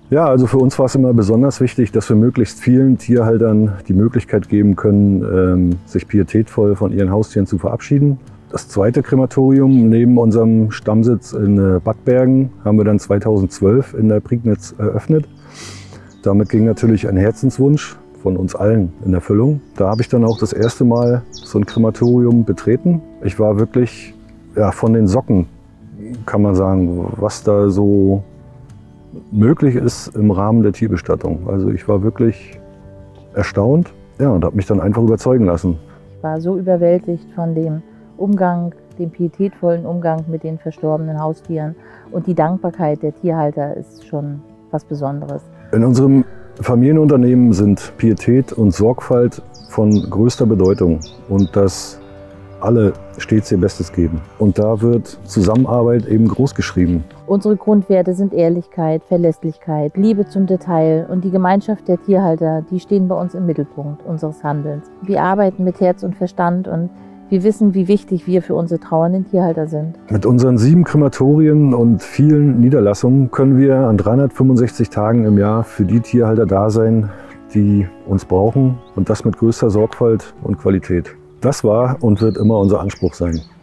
Ja, also für uns war es immer besonders wichtig, dass wir möglichst vielen Tierhaltern die Möglichkeit geben können, sich pietätvoll von ihren Haustieren zu verabschieden. Das zweite Krematorium neben unserem Stammsitz in Bad Bergen haben wir dann 2012 in der Prignitz eröffnet. Damit ging natürlich ein Herzenswunsch von uns allen in Erfüllung. Da habe ich dann auch das erste Mal so ein Krematorium betreten. Ich war wirklich von den Socken, kann man sagen, was da so möglich ist im Rahmen der Tierbestattung. Also ich war wirklich erstaunt und habe mich dann einfach überzeugen lassen. Ich war so überwältigt von dem Umgang, dem pietätvollen Umgang mit den verstorbenen Haustieren, und die Dankbarkeit der Tierhalter ist schon was Besonderes. In unserem Familienunternehmen sind Pietät und Sorgfalt von größter Bedeutung und dass alle stets ihr Bestes geben. Und da wird Zusammenarbeit eben groß geschrieben. Unsere Grundwerte sind Ehrlichkeit, Verlässlichkeit, Liebe zum Detail und die Gemeinschaft der Tierhalter, die stehen bei uns im Mittelpunkt unseres Handelns. Wir arbeiten mit Herz und Verstand und wir wissen, wie wichtig wir für unsere trauernden Tierhalter sind. Mit unseren 7 Krematorien und vielen Niederlassungen können wir an 365 Tagen im Jahr für die Tierhalter da sein, die uns brauchen, und das mit größter Sorgfalt und Qualität. Das war und wird immer unser Anspruch sein.